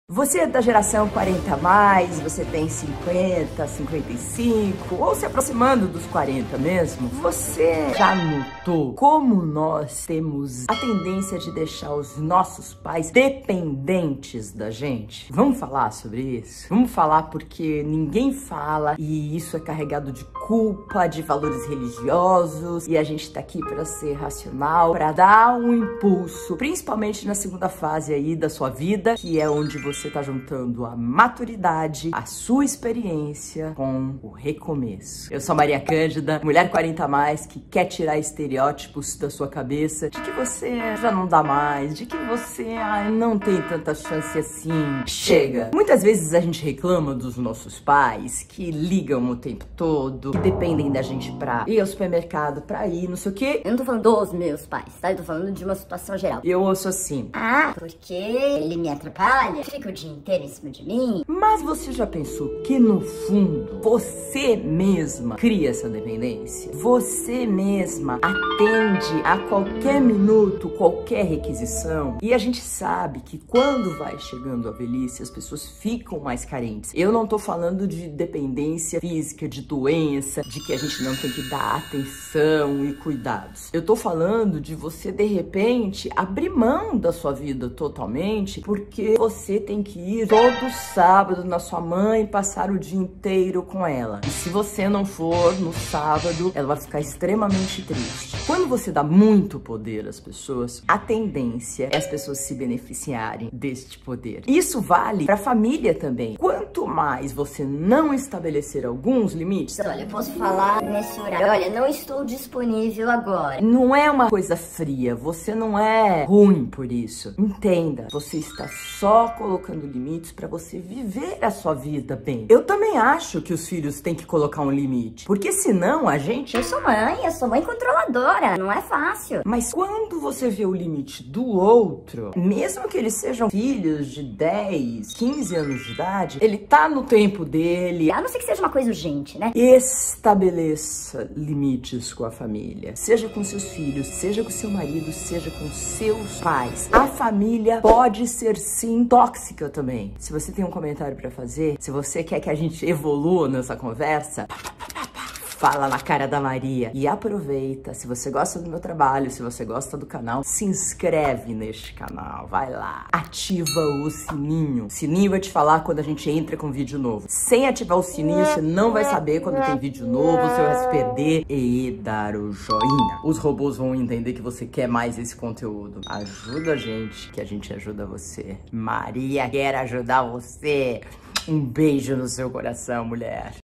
Você é da geração 40 a mais, você tem 50, 55, ou se aproximando dos 40 mesmo, você já notou como nós temos a tendência de deixar os nossos pais dependentes da gente? Vamos falar sobre isso? Vamos falar porque ninguém fala e isso é carregado de culpa, de valores religiosos, e a gente tá aqui para ser racional, para dar um impulso, principalmente na segunda fase aí da sua vida, que é onde você tá juntando a maturidade, a sua experiência com o recomeço. Eu sou a Maria Cândida, mulher 40 a mais, que quer tirar estereótipos da sua cabeça de que você já não dá mais, de que você não tem tanta chance assim. Chega! Muitas vezes a gente reclama dos nossos pais que ligam o tempo todo, que dependem da gente pra ir ao supermercado, pra ir, não sei o quê. Eu não tô falando dos meus pais, tá? Eu tô falando de uma situação geral. Eu ouço assim: ah, porque ele me atrapalha, fica o dia inteiro em cima de mim. Mas você já pensou que no fundo você mesma cria essa dependência? Você mesma atende a qualquer minuto, qualquer requisição? E a gente sabe que quando vai chegando a velhice, as pessoas ficam mais carentes. Eu não tô falando de dependência física, de doença, de que a gente não tem que dar atenção e cuidados. Eu tô falando de você, de repente, abrir mão da sua vida totalmente porque você tem que ir todo sábado na sua mãe, passar o dia inteiro com ela. E se você não for no sábado, ela vai ficar extremamente triste. Quando você dá muito poder às pessoas, a tendência é as pessoas se beneficiarem deste poder. Isso vale para a família também. Quanto mais você não estabelecer alguns limites... Olha, eu posso falar nesse horário. Olha, não estou disponível agora. Não é uma coisa fria, você não é ruim por isso. Entenda, você está só colocando limites para você viver a sua vida bem. Eu também acho que os filhos têm que colocar um limite, porque senão a gente... Eu sou mãe controladora, não é fácil. Mas quando você vê o limite do outro, mesmo que eles sejam filhos de 10, 15 anos de idade, ele tá no tempo dele. A não ser que seja uma coisa urgente, né? Estabeleça limites com a família. Seja com seus filhos, seja com seu marido, seja com seus pais. A família pode ser sim tóxica também. Se você tem um comentário pra fazer, se você quer que a gente evolua nessa conversa, fala na cara da Maria. E aproveita, se você gosta do meu trabalho, se você gosta do canal, se inscreve neste canal, vai lá, ativa o sininho. O sininho vai te falar quando a gente entra com vídeo novo. Sem ativar o sininho, você não vai saber quando tem vídeo novo, você vai se perder. E dar o joinha. Os robôs vão entender que você quer mais esse conteúdo. Ajuda a gente, que a gente ajuda você. Maria quer ajudar você. Um beijo no seu coração, mulher.